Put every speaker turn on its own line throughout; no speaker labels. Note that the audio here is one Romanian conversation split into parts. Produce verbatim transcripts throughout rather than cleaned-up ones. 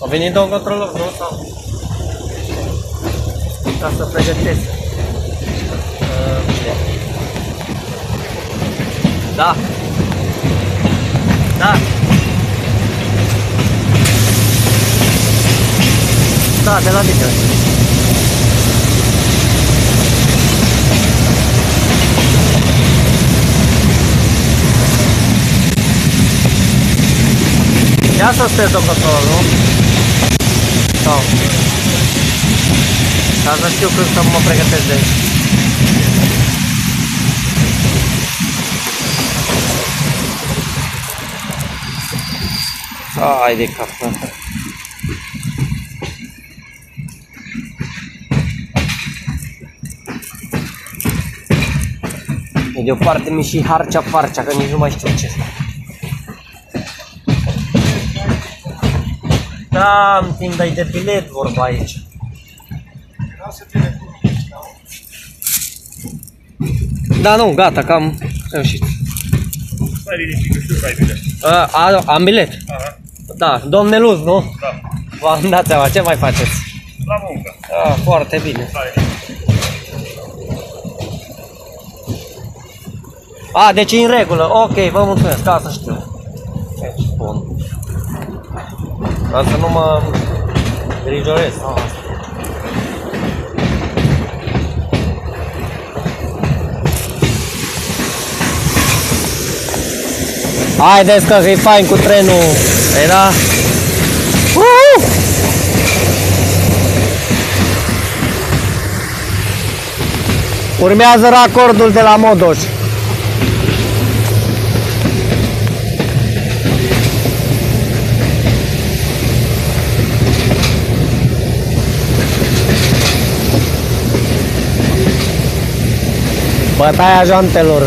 A venit domnul controlor, nu? Sau? Ca să pregătesc. Uh, da. Da. Da, de la mine. Ia să stai, domnul controlor, nu? Sau? Ca să știu când să mă pregătesc de aici. Ai de cap. E deoparte mi și harcea-farcea, că nici nu mai știu ce. Da, am timp de-ai de bilet vorba aici. Da, nu, gata, că am reușit.
Stai liniștit, că știu că ai bilet.
A, a, am bilet?
Aha.
Da, domne Luz, nu?
Da.
V-am dat seama, ce mai faceți?
La muncă.
A, foarte bine.
Stai.
A, deci e în regulă, ok, vă mulțumesc, ca să știu. Deci, bun. Ca să nu mă grijorez. Haideți că e fain cu trenul. Ei da? Uh! Urmează racordul de la Modoș. Bătaia jantelor.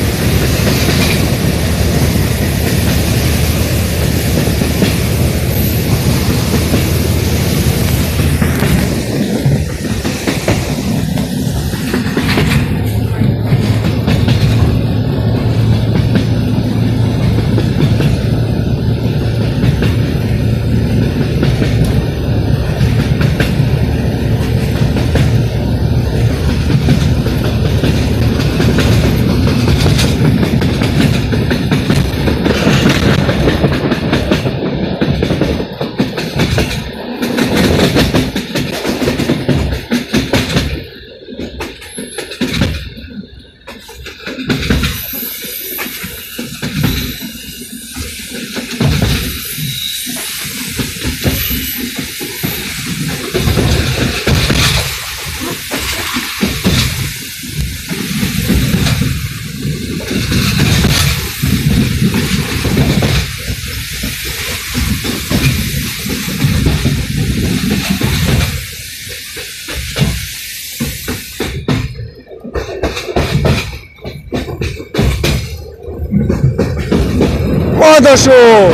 Modoșul!